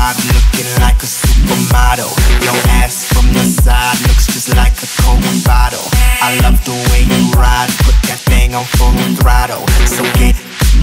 5, looking like a supermodel. Your ass from the side looks just like a Coke bottle. I love the way you ride, put that thing on full throttle. So get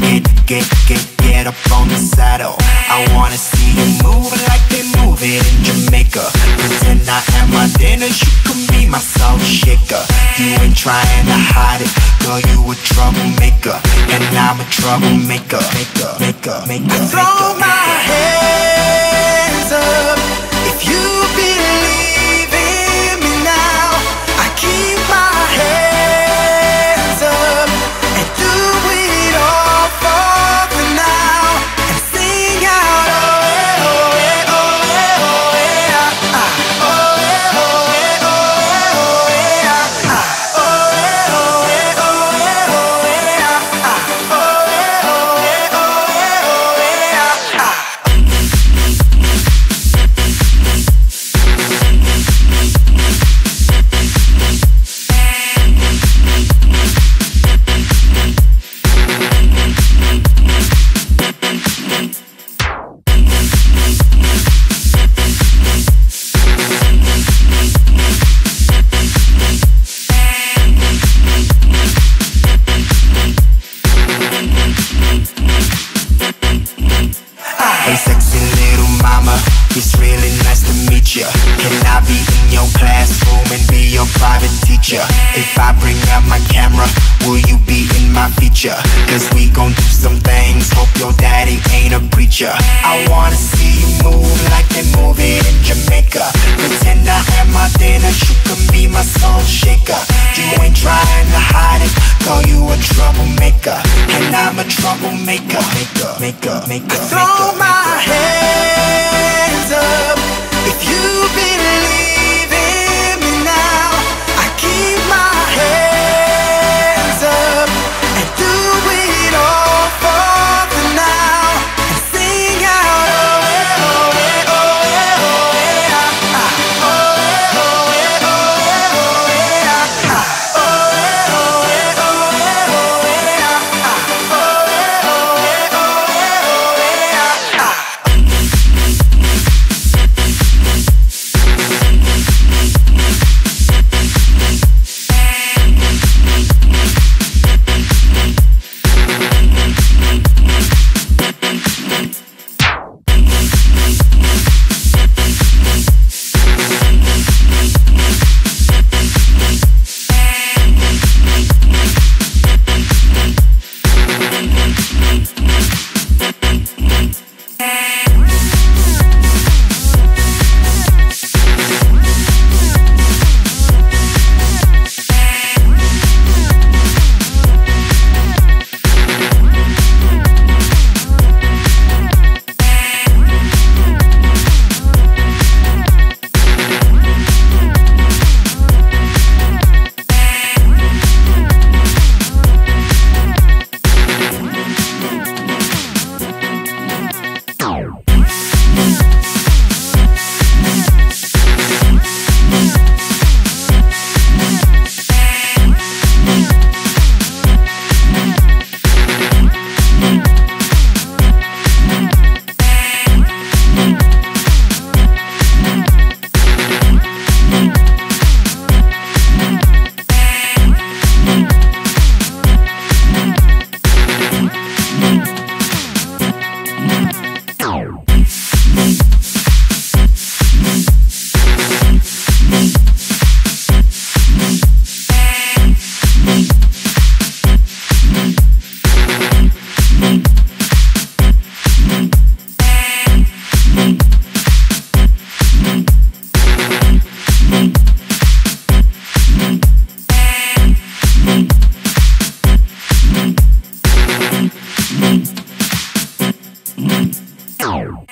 up on the saddle. I wanna see you move like they move it in Jamaica. Pretend I am my Dennis, you can be my salt shaker. You ain't trying to hide it, girl, you a troublemaker. And I'm a troublemaker. Throw my hands up if you believe in me now. I keep my hands up and do it all for the now. And sing out, oh, oh, oh, oh, yeah. Oh, oh, oh, oh, yeah. Oh, oh, oh, oh, yeah. Oh, oh, Hey sexy little mama, it's really nice to meet ya. Can I be in your classroom and be your private teacher? If I bring out my camera, will you be in my feature? Cause we gon' do some things, hope your daddy ain't a preacher. I wanna see you move like they move it in Jamaica. Pretend I am my Dennis, you can be my soul shaker. You ain't trying to hide it, girl, you a troublemaker. And I'm a troublemaker. throw my hands up if you believe in me now. I keep my hands up and do it all for the now. And sing out, oh, oh, oh, yeah. Oh, oh, oh, yeah. Oh, oh, Meow.